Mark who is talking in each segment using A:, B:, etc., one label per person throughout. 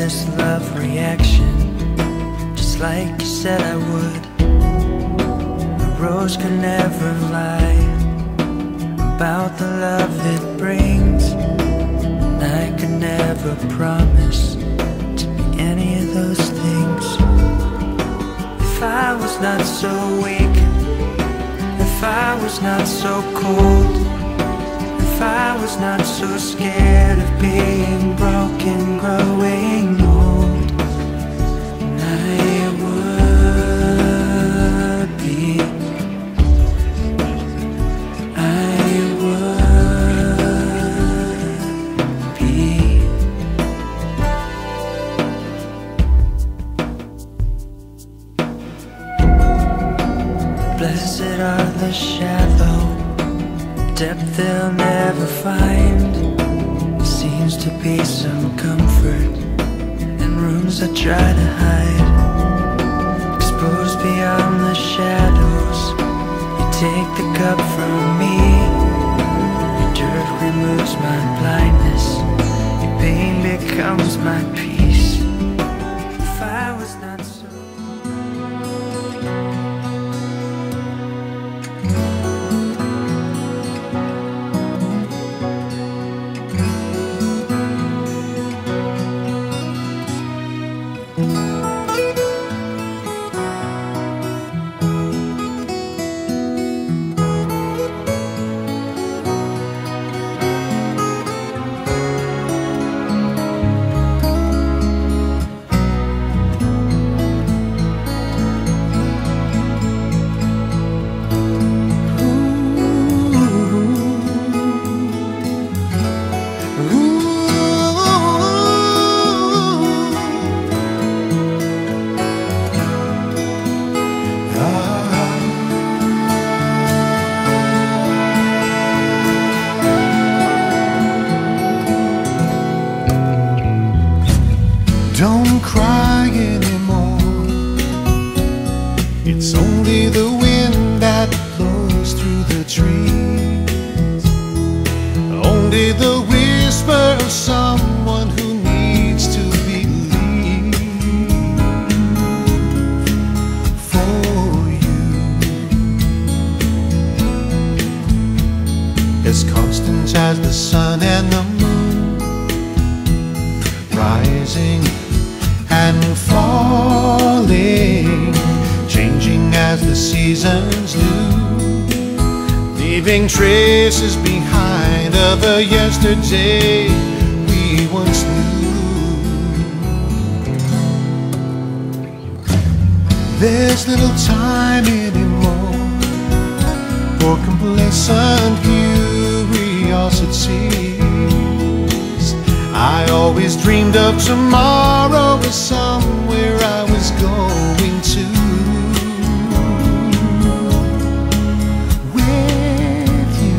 A: this love reaction, just like you said I would. A rose could never lie about the love it brings, and I could never promise to be any of those things. If I was not so weak, if I was not so cold, if I was not so scared of being broken, growing old, and I would be, I would be. Blessed are the shallow, depth they'll never find. Seems to be some comfort in rooms I try to hide. Exposed beyond the shadows, you take the cup from me. Your dirt removes my blindness, your pain becomes my peace. If I was not so
B: Don't cry anymore. It's only the wind that blows through the trees, only the whisper of someone who needs to believe for you. As constant as the sun and the moon, rising and falling, changing as the seasons do, leaving traces behind of a yesterday we once knew. There's little time anymore for complacent curiosities. I always dreamed of tomorrow as somewhere I was going to, with you.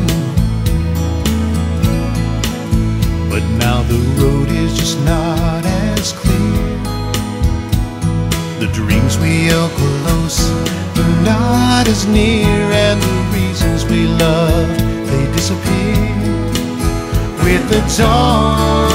B: But now the road is just not as clear. The dreams we held close are not as near, and the reasons we loved, they disappear with the dawn